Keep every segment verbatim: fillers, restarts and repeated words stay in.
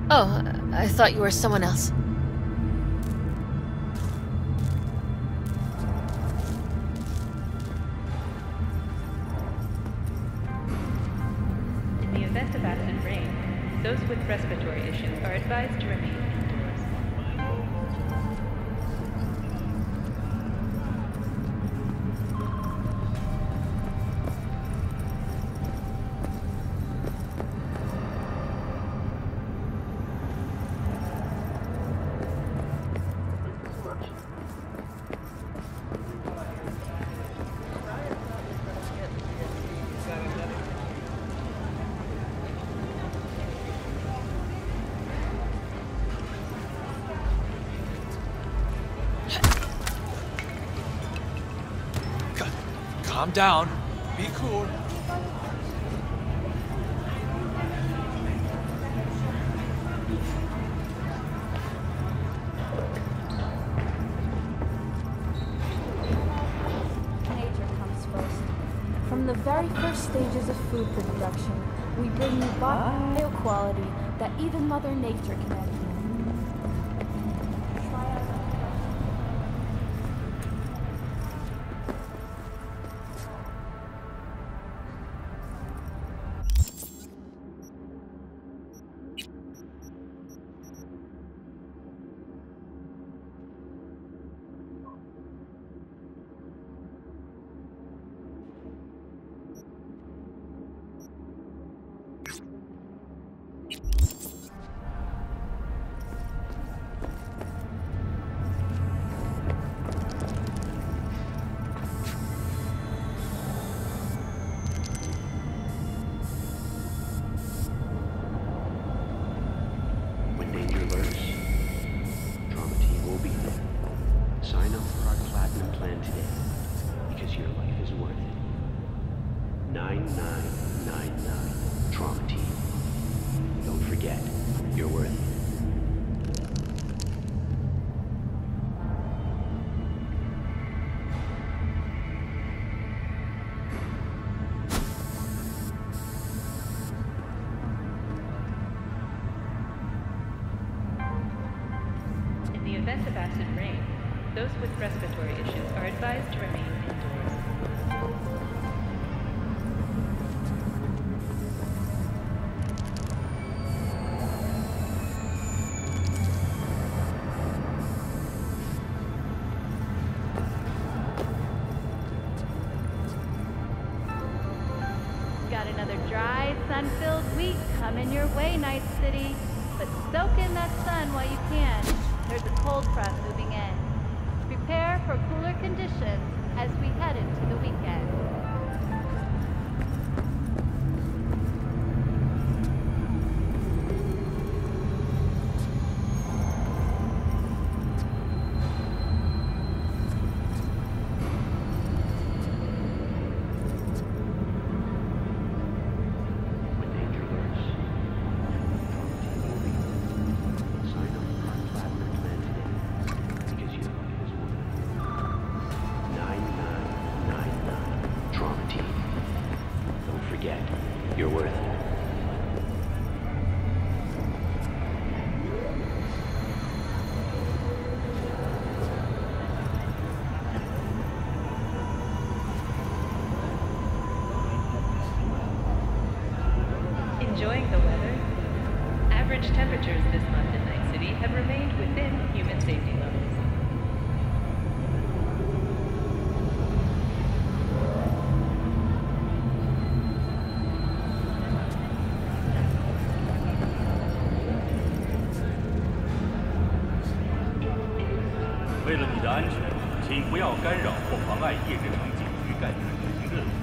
Oh, I thought you were someone else. In the event of acid rain, those with respiratory issues are advised to remain indoors. Calm down. Be cool. Nature comes first. From the very first stages of food production, we bring you bio-quality that even Mother Nature can envy. Sign up for our Platinum plan today, because your life is worth it. nine nine nine nine Trauma Team. Don't forget, you're worth it. In the event of acid rain, those with respiratory issues are advised to remain indoors. Got another dry, sun-filled week coming your way, Night City. But soak in that sun while you can. There's a cold front moving in. Prepare for cooler conditions as we head into the weekend. When danger lurks, sign up for our Platinum plan today, because your life is worth it. nine nine nine nine Trauma Team. Don't forget, you're worth it. Enjoying the weather? Average temperatures this month in Night City have remained within human safety levels. "为了你的安全，请不要干扰或妨碍夜之场景与干员执行任务。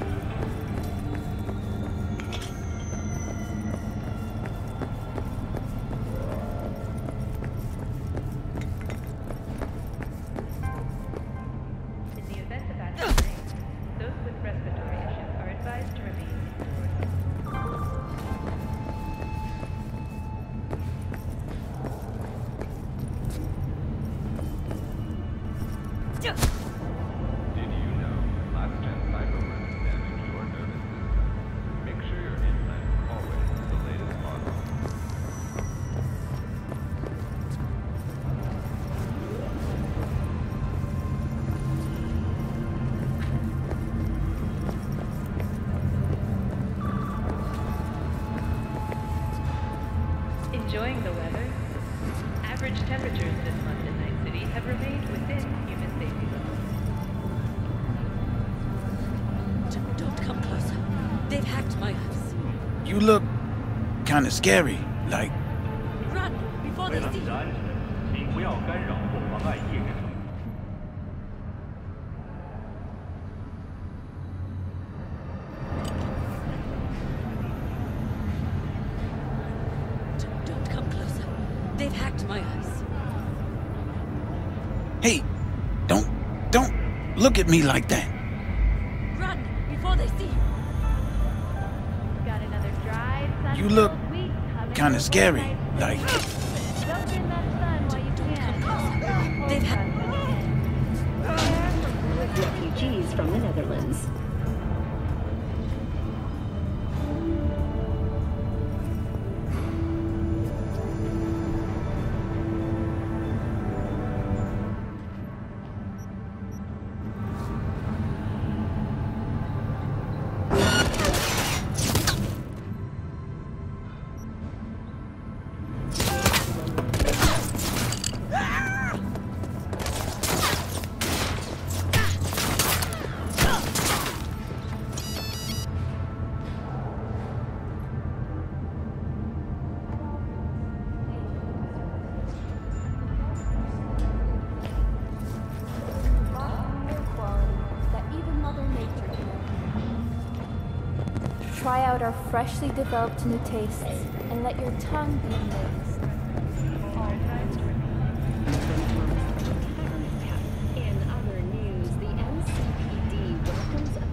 In the event of acid rain, those with respiratory issues are advised to remain indoors. Did you know last Enjoying the weather? Average temperatures this month in Night City have remained within human safety limits. Don't, don't come closer. They've hacked my house. You look kind of scary, like. Run before 为 they 了 see 你的 you. 安全，请不要干扰或妨碍夜侦成。 Don't, don't come closer. They've hacked my house. Hey, don't, don't look at me like that. Run before they see you. Got another dry, You look sun-filled week coming kind your of scary, way, Night like. City. Soak in that sun while you can. Cold They've front moving in. Prepare for cooler Refugees from the Netherlands. Air quality that even Mother Nature can. Try out our freshly developed new tastes and let your tongue be amazed. In other news, the N C P D welcomes a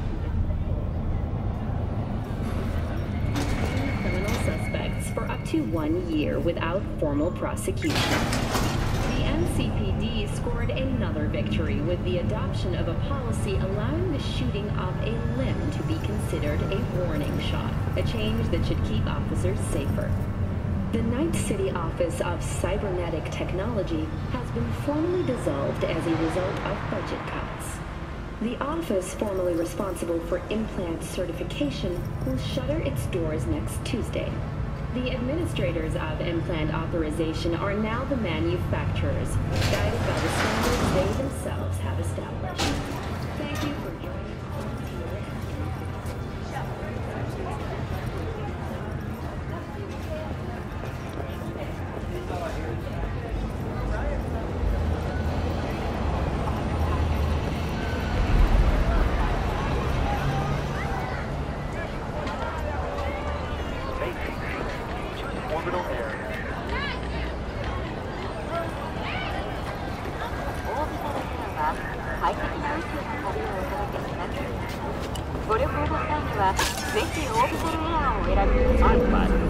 boost to criminal suspects for up to one year without formal prosecution. The N C P D scored another victory with the adoption of a policy allowing the shooting of a limb to be considered a warning shot, a change that should keep officers safer. The Night City Office of Cybernetic Technology has been formally dissolved as a result of budget cuts. The office, formerly responsible for implant certification, will shutter its doors next Tuesday. The administrators of implant authorization are now the manufacturers, guided by the standards they themselves have established. Thank you for joining Frontier. Orbital area. 快適な宇宙の旅をお届けします。ご旅行の際には、ぜひオービタルエアーをお選びください。